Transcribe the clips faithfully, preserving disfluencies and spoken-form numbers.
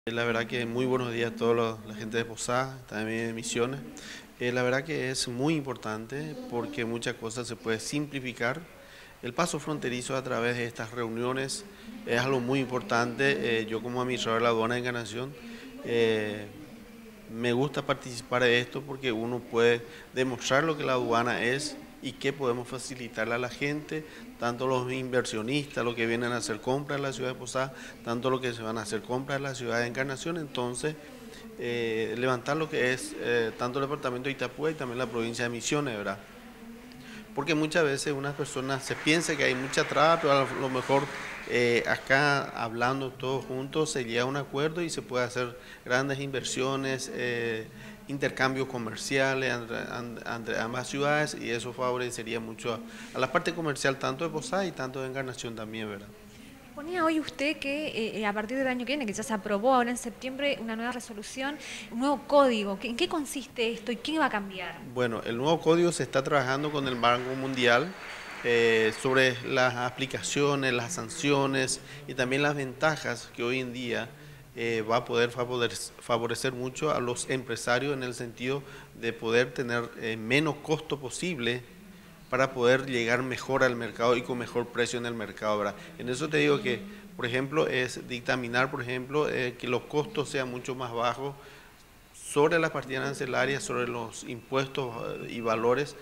La verdad que muy buenos días a toda la gente de Posada, también de Misiones. Eh, la verdad que es muy importante porque muchas cosas se puede simplificar. El paso fronterizo a través de estas reuniones es algo muy importante. Eh, yo como administrador de la aduana de Encarnación eh, me gusta participar de esto porque uno puede demostrar lo que la aduana es y qué podemos facilitarle a la gente, tanto los inversionistas, los que vienen a hacer compras en la ciudad de Posada, tanto los que se van a hacer compras en la ciudad de Encarnación. Entonces, eh, levantar lo que es eh, tanto el departamento de Itapúa y también la provincia de Misiones, ¿verdad? Porque muchas veces unas personas se piensa que hay mucha traba, pero a lo mejor eh, acá hablando todos juntos se llega a un acuerdo y se puede hacer grandes inversiones, eh, intercambios comerciales entre, entre ambas ciudades, y eso favorecería mucho a, a la parte comercial tanto de Posada y tanto de Encarnación también, ¿verdad? Ponía hoy usted que eh, a partir del año que viene, que ya se aprobó ahora en septiembre, una nueva resolución, un nuevo código. ¿En qué consiste esto y qué va a cambiar? Bueno, el nuevo código se está trabajando con el Banco Mundial eh, sobre las aplicaciones, las sanciones y también las ventajas que hoy en día eh, va a poder favorecer, favorecer mucho a los empresarios en el sentido de poder tener eh, menos costo posible para poder llegar mejor al mercado y con mejor precio en el mercado, ¿verdad? En eso te digo que, por ejemplo, es dictaminar, por ejemplo, eh, que los costos sean mucho más bajos sobre las partidas arancelarias, sobre los impuestos eh, y valores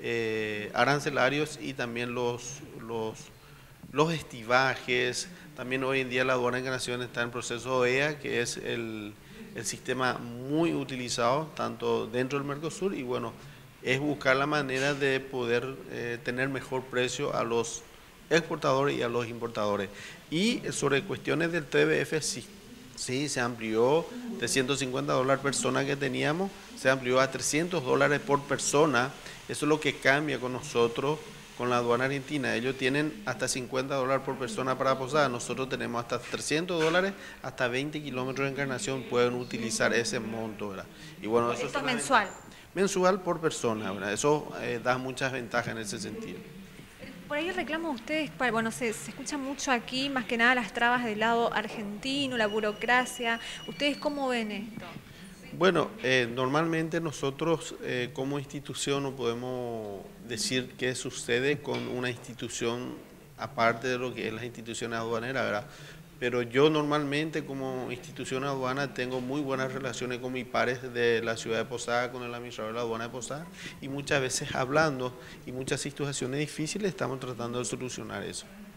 eh, arancelarios y también los, los, los estivajes. También hoy en día la aduana de Encarnación está en proceso O E A, que es el, el sistema muy utilizado tanto dentro del Mercosur, y bueno, es buscar la manera de poder eh, tener mejor precio a los exportadores y a los importadores. Y sobre cuestiones del T B F, sí, sí, se amplió de ciento cincuenta dólares persona que teníamos, se amplió a trescientos dólares por persona. Eso es lo que cambia con nosotros, con la aduana argentina. Ellos tienen hasta cincuenta dólares por persona para Posada, nosotros tenemos hasta trescientos dólares, hasta veinte kilómetros de Encarnación pueden utilizar ese monto, ¿verdad? Y bueno, eso es Esto es una mensual. ventaja. Mensual por persona, ¿verdad? Eso eh, da muchas ventajas en ese sentido. Por ahí el reclamo de ustedes, para- bueno, se, se escucha mucho aquí, más que nada las trabas del lado argentino, la burocracia. ¿Ustedes cómo ven esto? Bueno, eh, normalmente nosotros eh, como institución no podemos decir qué sucede con una institución aparte de lo que es la institución aduanera, ¿verdad? Pero yo normalmente como institución aduana tengo muy buenas relaciones con mis pares de la ciudad de Posada, con el administrador de la aduana de Posada, y muchas veces hablando y muchas situaciones difíciles estamos tratando de solucionar eso.